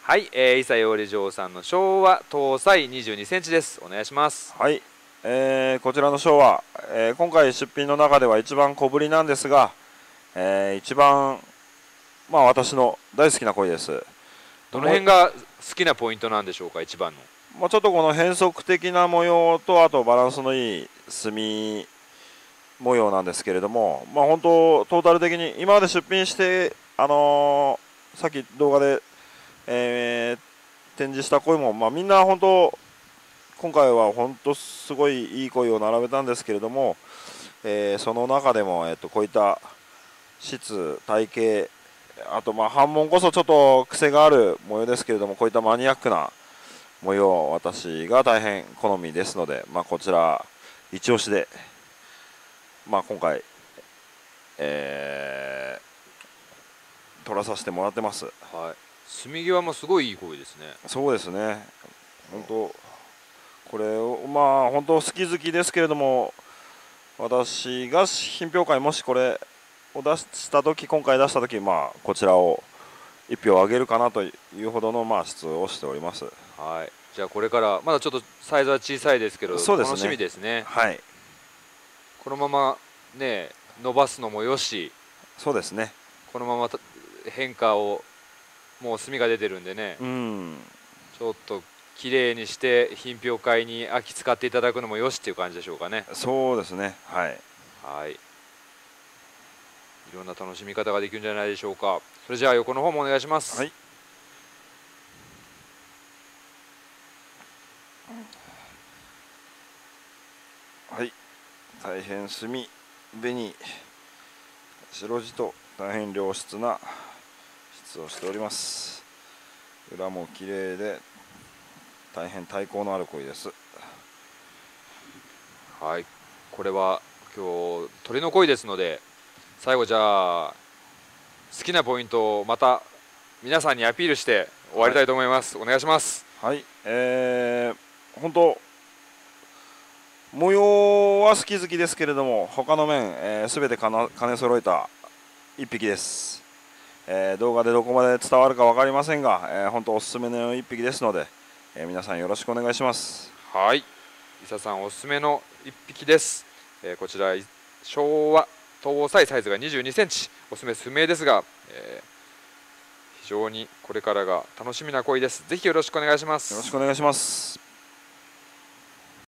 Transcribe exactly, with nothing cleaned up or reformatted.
はい、えー、伊佐養理場さんの昭和搭載にじゅうにセンチです。お願いします。 はい、えー、こちらの昭和、えー、今回出品の中では一番小ぶりなんですが、えー、一番まあ私の大好きな鯉です。 どの辺が好きなポイントなんでしょうか、一番の。 まあ、ちょっとこの変則的な模様と、あとバランスのいい墨模様なんですけれども、まあ本当トータル的に今まで出品して、あのー、さっき動画で、えー、展示した鯉も、まあ、みんな本当今回は本当すごいいい鯉を並べたんですけれども、えー、その中でも、えー、とこういった質、体型、あとまあ反紋こそちょっと癖がある模様ですけれども、こういったマニアックな模様、私が大変好みですので、まあ、こちら一押しで、まあ、今回、えー、撮らさせてもらってます。 はい。墨際もすごいいい声ですね。 そうですね。本当これをまあ本当好き好きですけれども、私が品評会もしこれを出した時、今回出した時、まあこちらを一票あげるかなというほどのまあ質をしております。 はい。じゃあこれからまだちょっとサイズは小さいですけど、 そうですね、 楽しみですね。 はい。 このままね伸ばすのもよし、 そうですね。 このまま変化をもう墨が出てるんでね、 うん。 ちょっと綺麗にして品評会に秋使っていただくのもよしっていう感じでしょうかね。 そうですね。はい。 はい。いろんな楽しみ方ができるんじゃないでしょうか。それじゃあ横の方もお願いします。 はい。はい。大変墨、紅、白地と大変良質な質をしております。裏も綺麗で大変耐候のある鯉です。 はい。これは今日鳥の鯉ですので、最後じゃあ好きなポイントをまた皆さんにアピールして終わりたいと思います。はい、お願いします。 はい。えー、本当模様は好き好きですけれども、他の面、えー、全て兼ね揃えた一匹です。えー、動画でどこまで伝わるか分かりませんが、えー、本当おすすめの一匹ですので、えー、皆さんよろしくお願いします。 はい。伊佐さんおすすめの一匹です。えー、こちら昭和搭載サイズがにじゅうにセンチ、おすすめ不明ですが、えー、非常にこれからが楽しみな鯉です。ぜひよろしくお願いします。 よろしくお願いします。